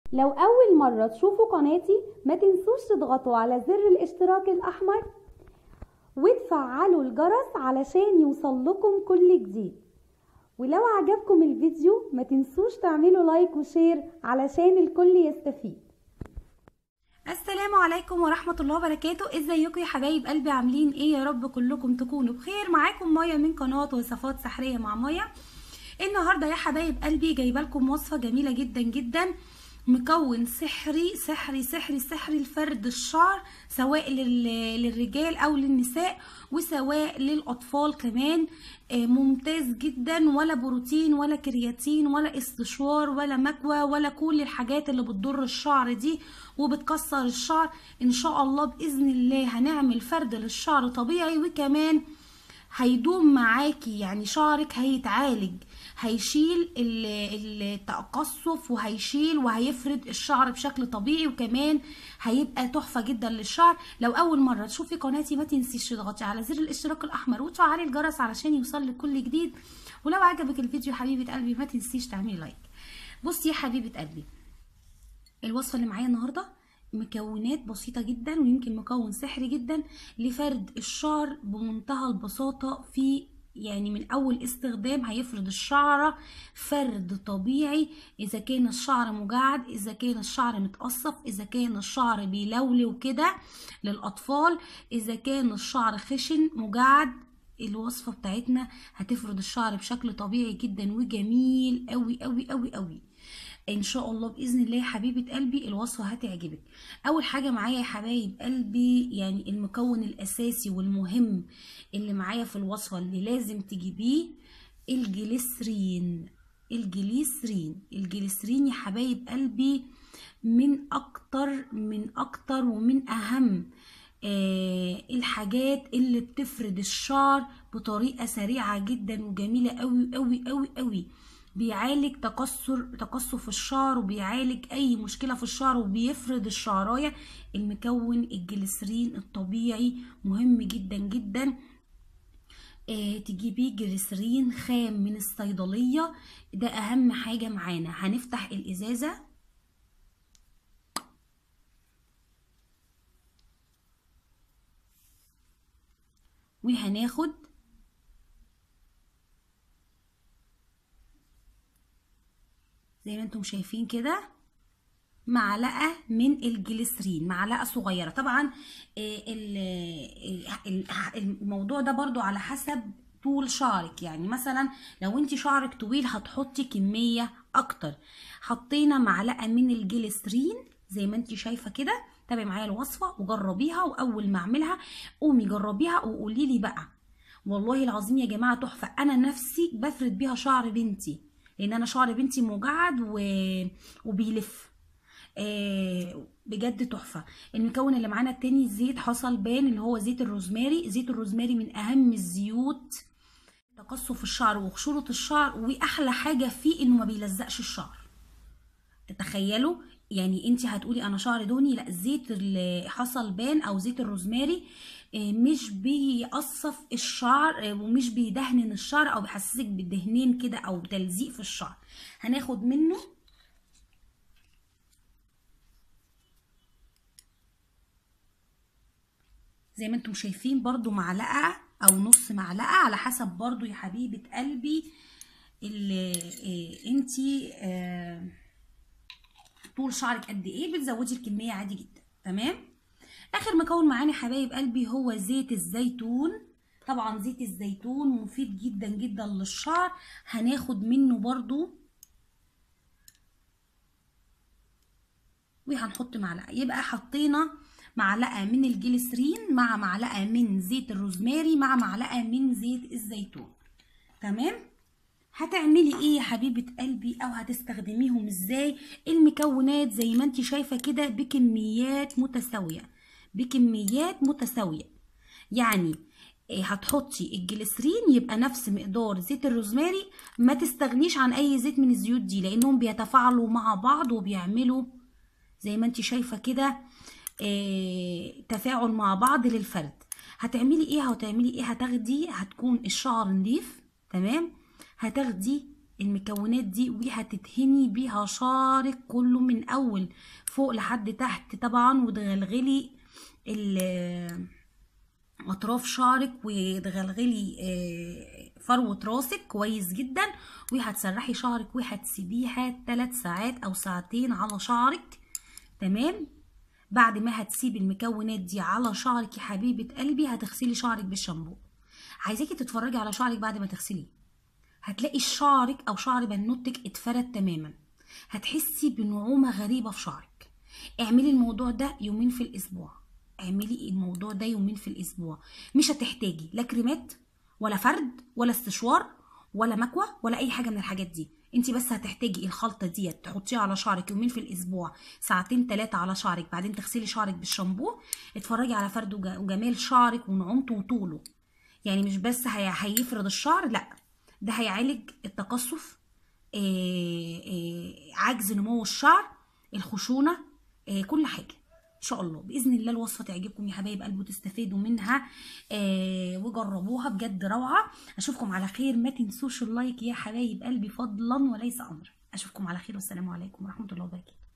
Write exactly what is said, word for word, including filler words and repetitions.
لو أول مرة تشوفوا قناتي ما تنسوش تضغطوا على زر الاشتراك الأحمر وتفعلوا الجرس علشان يوصل لكم كل جديد. ولو عجبكم الفيديو ما تنسوش تعملوا لايك وشير علشان الكل يستفيد. السلام عليكم ورحمة الله وبركاته. ازيكم يا حبايب قلبي؟ عاملين ايه؟ يا رب كلكم تكونوا بخير. معاكم مايا من قناة وصفات سحرية مع مايا. النهاردة يا حبايب قلبي جايبه لكم وصفة جميلة جدا جدا، مكون سحري سحري سحري سحري لفرد الشعر، سواء للرجال او للنساء وسواء للاطفال كمان. ممتاز جدا، ولا بروتين ولا كرياتين ولا استشوار ولا مكوى ولا كل الحاجات اللي بتضر الشعر دي وبتكسر الشعر. ان شاء الله باذن الله هنعمل فرد للشعر طبيعي، وكمان هيدوم معاكي، يعني شعرك هيتعالج، هيشيل التقصف وهيشيل وهيفرد الشعر بشكل طبيعي، وكمان هيبقى تحفه جدا للشعر. لو اول مره تشوفي قناتي ما تنسيش تضغطي على زر الاشتراك الاحمر وتفعلي الجرس علشان يوصل لك كل جديد. ولو عجبك الفيديو حبيبه قلبي ما تنسيش تعملي لايك. بصي يا حبيبه قلبي، الوصفه اللي معايا النهارده مكونات بسيطة جدا، ويمكن مكون سحري جدا لفرد الشعر بمنتهى البساطة. في يعني من اول استخدام هيفرد الشعر فرد طبيعي، اذا كان الشعر مجعد، اذا كان الشعر متقصف، اذا كان الشعر بيلولو كده للاطفال، اذا كان الشعر خشن مجعد، الوصفة بتاعتنا هتفرد الشعر بشكل طبيعي جدا وجميل قوي قوي قوي قوي ان شاء الله باذن الله. يا حبيبه قلبي الوصفه هتعجبك. اول حاجه معايا يا حبايب قلبي، يعني المكون الاساسي والمهم اللي معايا في الوصفه اللي لازم تجيبيه، الجليسرين. الجليسرين الجليسرين يا حبايب قلبي من اكتر من اكتر ومن اهم آه الحاجات اللي بتفرد الشعر بطريقه سريعه جدا وجميله قوي قوي قوي قوي. بيعالج تكسر تقصف الشعر، وبيعالج اي مشكله في الشعر، وبيفرد الشعرايه. المكون الجليسرين الطبيعي مهم جدا جدا. آه تجيبيه جليسرين خام من الصيدليه، ده اهم حاجه معانا. هنفتح الازازه وهناخد زي ما انتم شايفين كده معلقه من الجليسرين، معلقه صغيره. طبعا الموضوع ده برضو على حسب طول شعرك، يعني مثلا لو انت شعرك طويل هتحطي كميه اكتر. حطينا معلقه من الجليسرين زي ما انت شايفه كده. تابعي معايا الوصفه وجربيها، واول ما اعملها قومي جربيها وقولي لي بقى. والله العظيم يا جماعه تحفه. انا نفسي بفرد بيها شعر بنتي، لان انا شعر بنتي مجعد و... وبيلف. آه بجد تحفه. المكون اللي معانا التاني زيت حصل بان، اللي هو زيت الروزماري. زيت الروزماري من اهم الزيوت تقصف الشعر وخشونه الشعر، واحلى حاجه فيه انه ما بيلزقش الشعر. تتخيلوا؟ يعني انت هتقولي انا شعر دهني، لا، زيت حصل بان او زيت الروزماري مش بيقصف الشعر ومش بيدهن الشعر او بيحسسك بالدهنين كده او بتلزيق في الشعر. هناخد منه زي ما انتم شايفين برضو معلقه او نص معلقه على حسب برضو يا حبيبه قلبي اللي اه انتي اه طول شعرك قد ايه، بتزودي الكميه عادي جدا. تمام. اخر مكون معانا حبايب قلبي هو زيت الزيتون. طبعا زيت الزيتون مفيد جدا جدا للشعر. هناخد منه برضو وهنحط معلقه، يبقى حطينا معلقه من الجليسرين مع معلقه من زيت الروزماري مع معلقه من زيت الزيتون. تمام. هتعملي ايه يا حبيبه قلبي او هتستخدميهم ازاي؟ المكونات زي ما انت شايفه كده بكميات متساويه، بكميات متساويه. يعني هتحطي الجليسرين يبقى نفس مقدار زيت الروزماري. ما تستغنيش عن اي زيت من الزيوت دي، لانهم بيتفاعلوا مع بعض وبيعملوا زي ما انت شايفه كده اه تفاعل مع بعض للفرد. هتعملي ايه؟ هتعملي ايه؟ هتاخدي، هتكون الشعر نضيف. تمام. هتاخدي المكونات دي وهتدهني بيها شعرك كله من اول فوق لحد تحت طبعا، وتغلغلي اطراف شعرك وتغلغلي فروة راسك كويس جدا، وهتسرحي شعرك وهتسيبيها ثلاث ساعات او ساعتين على شعرك. تمام. بعد ما هتسيبي المكونات دي على شعرك يا حبيبه قلبي هتغسلي شعرك بالشامبو. عايزاكي تتفرجي على شعرك بعد ما تغسليه، هتلاقي شعرك او شعر بنوتك اتفرد تماما، هتحسي بنعومه غريبه في شعرك. اعملي الموضوع ده يومين في الاسبوع، اعملي الموضوع ده يومين في الاسبوع. مش هتحتاجي لا كريمات ولا فرد ولا استشوار ولا مكوى ولا اي حاجه من الحاجات دي. انت بس هتحتاجي الخلطه دي تحطيها على شعرك يومين في الاسبوع، ساعتين ثلاثه على شعرك، بعدين تغسلي شعرك بالشامبو. اتفرجي على فرد وجمال شعرك ونعومته وطوله. يعني مش بس هي هيفرد الشعر، لا ده هيعالج التقصف، آه آه عجز نمو الشعر، الخشونه، آه كل حاجه ان شاء الله. باذن الله الوصفه تعجبكم يا حبايب قلبي وتستفادوا منها آه وجربوها بجد روعه. اشوفكم على خير، ما تنسوش اللايك يا حبايب قلبي فضلا وليس امرا. اشوفكم على خير والسلام عليكم ورحمه الله وبركاته.